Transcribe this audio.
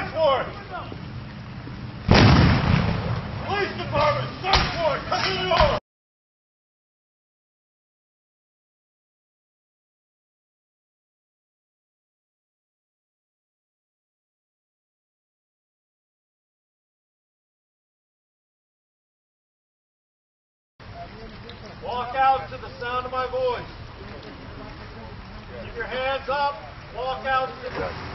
search warrant! Police department, search warrant! Come to the door! Walk out to the sound of my voice. Keep your hands up. Walk out to the